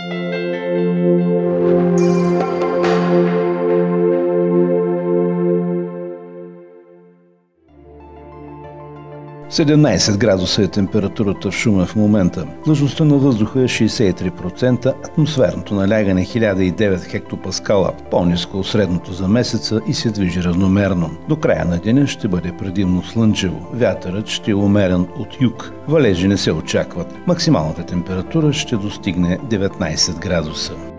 –17 градуса е температурата в Шумен в момента. Влажността на въздуха е 63%, атмосферното налягане 1009 хектопаскала, по-ниско от средното за месеца и се движи равномерно. До края на деня ще бъде предимно слънчево. Вятърът ще е умерен от юг. Валежи не се очакват. Максималната температура ще достигне 19 градуса.